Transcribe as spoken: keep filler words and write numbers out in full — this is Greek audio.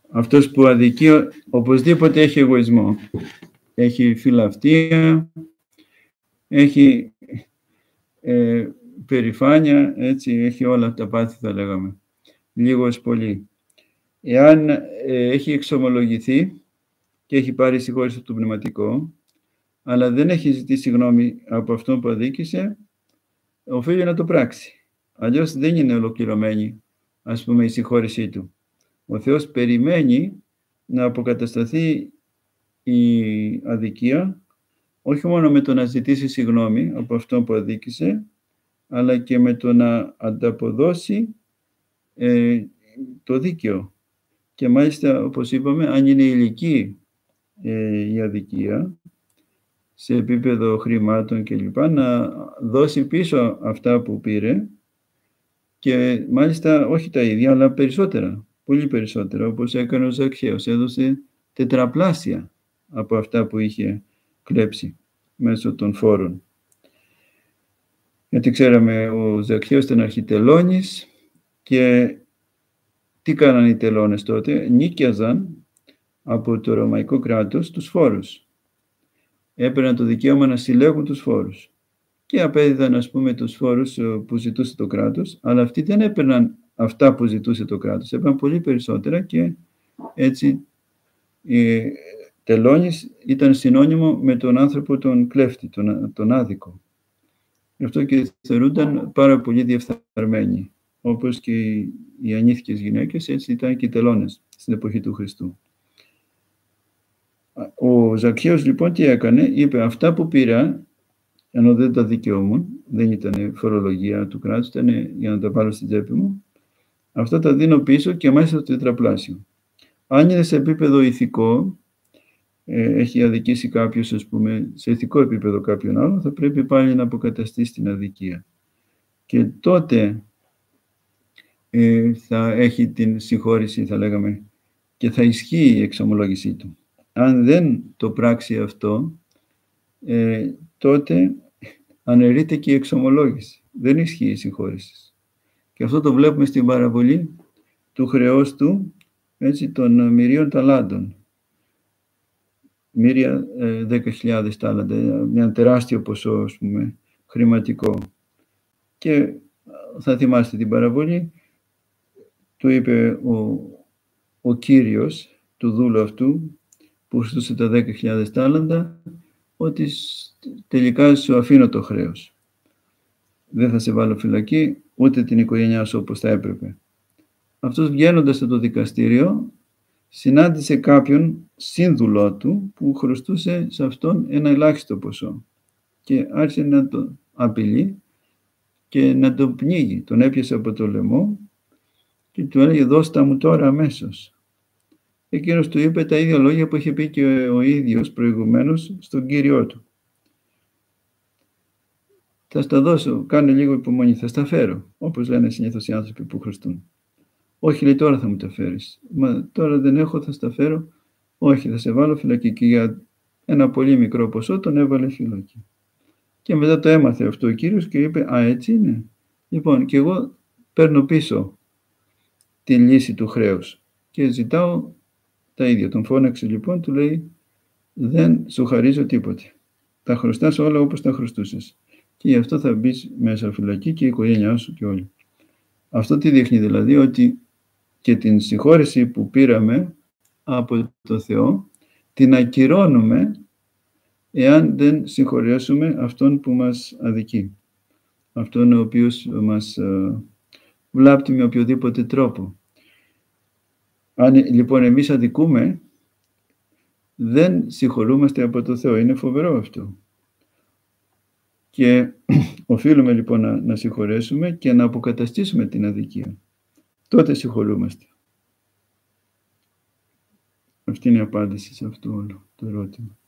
αυτός που αδικεί οπωσδήποτε έχει εγωισμό. Έχει φιλαυτία, έχει ε, περηφάνεια, έτσι, έχει όλα τα πάθη θα λέγαμε. Λίγος πολύ. Εάν ε, έχει εξομολογηθεί και έχει πάρει συγχώρεση από το πνευματικό, αλλά δεν έχει ζητήσει συγγνώμη από αυτόν που αδίκησε, οφείλει να το πράξει. Αλλιώς δεν είναι ολοκληρωμένη, ας πούμε, η συγχώρεσή του. Ο Θεός περιμένει να αποκατασταθεί η αδικία, όχι μόνο με το να ζητήσει συγγνώμη από αυτόν που αδίκησε, αλλά και με το να ανταποδώσει ε, το δίκαιο. Και μάλιστα, όπως είπαμε, αν είναι ηλική ε, η αδικία, σε επίπεδο χρημάτων κλπ, να δώσει πίσω αυτά που πήρε και μάλιστα όχι τα ίδια, αλλά περισσότερα, πολύ περισσότερα, όπως έκανε ο Ζακχαίος, έδωσε τετραπλάσια από αυτά που είχε κλέψει μέσω των φόρων. Γιατί ξέραμε, ο Ζακχαίος ήταν αρχιτελώνης και τι κάνανε οι τελώνες τότε? Νίκιαζαν από το Ρωμαϊκό κράτος τους φόρους. Έπαιρναν το δικαίωμα να συλλέγουν τους φόρους και απέδιδαν, ας πούμε, τους φόρους που ζητούσε το κράτος, αλλά αυτοί δεν έπαιρναν αυτά που ζητούσε το κράτος, έπαιρναν πολύ περισσότερα και έτσι η τελώνης ήταν συνώνυμο με τον άνθρωπο τον κλέφτη, τον, τον άδικο. Γι' αυτό και θεωρούνταν πάρα πολύ διεφθαρμένοι, όπως και οι, οι ανήθικες γυναίκες, έτσι ήταν και οι τελώνες στην εποχή του Χριστού. Ο Ζακχαίος λοιπόν τι έκανε? Είπε, αυτά που πήρα, ενώ δεν τα δικαιούμουν, δεν ήταν φορολογία του κράτους, ήταν για να τα βάλω στην τσέπη μου, αυτά τα δίνω πίσω και μάλιστα το τετραπλάσιο. Αν είναι σε επίπεδο ηθικό, ε, έχει αδικήσει κάποιος, ας πούμε, σε ηθικό επίπεδο κάποιον άλλο, θα πρέπει πάλι να αποκαταστήσει την αδικία. Και τότε ε, θα έχει την συγχώρεση, θα λέγαμε, και θα ισχύει η εξομολόγησή του. Αν δεν το πράξει αυτό, ε, τότε αναιρείται και η εξομολόγηση. Δεν ισχύει η συγχώρεση. Και αυτό το βλέπουμε στην παραβολή του χρεός του, έτσι, των μυρίων ταλάντων. Μύρια ε, δέκα χιλιάδες τάλαντα, μια τεράστιο ποσό, ας πούμε, χρηματικό. Και θα θυμάστε την παραβολή, του είπε ο, ο Κύριος του δούλου αυτού, που χρωστούσε τα δέκα χιλιάδες τάλαντα, ότι τελικά σου αφήνω το χρέος. Δεν θα σε βάλω φυλακή, ούτε την οικογένειά σου όπως θα έπρεπε. Αυτός, βγαίνοντας από το δικαστήριο, συνάντησε κάποιον σύνδουλό του που χρωστούσε σε αυτόν ένα ελάχιστο ποσό και άρχισε να το απειλεί και να τον πνίγει. Τον έπιασε από το λαιμό και του έλεγε, δώστα μου τώρα αμέσως. Εκείνος του είπε τα ίδια λόγια που είχε πει και ο ίδιος προηγουμένως στον Κύριό του. Θα στα δώσω, κάνε λίγο υπομονή, θα στα φέρω, όπως λένε συνήθως οι άνθρωποι που χρωστούν. Όχι, λέει, τώρα θα μου τα φέρεις. Μα τώρα δεν έχω, θα στα φέρω. Όχι, θα σε βάλω φυλακή. Και για ένα πολύ μικρό ποσό τον έβαλε φυλακή. Και μετά το έμαθε αυτό ο Κύριος και είπε, α, έτσι είναι. Λοιπόν, και εγώ παίρνω πίσω τη λύση του χρέους και ζητάω τα ίδια. Τον φώναξε λοιπόν, του λέει, δεν σου χαρίζω τίποτε. Τα χρωστάς όλα όπως τα χρωστούσες. Και γι' αυτό θα μπεις μέσα φυλακή και η οικογένειά σου και όλοι. Αυτό τι δείχνει δηλαδή? Ότι και την συγχώρεση που πήραμε από το Θεό την ακυρώνουμε εάν δεν συγχωρέσουμε αυτόν που μας αδικεί. Αυτόν ο οποίος μας ε, βλάπτει με οποιοδήποτε τρόπο. Αν λοιπόν εμείς αδικούμε, δεν συγχωρούμαστε από το Θεό. Είναι φοβερό αυτό. Και οφείλουμε λοιπόν να, να συγχωρέσουμε και να αποκαταστήσουμε την αδικία. Τότε συγχωρούμαστε. Αυτή είναι η απάντηση σε αυτό όλο το ερώτημα.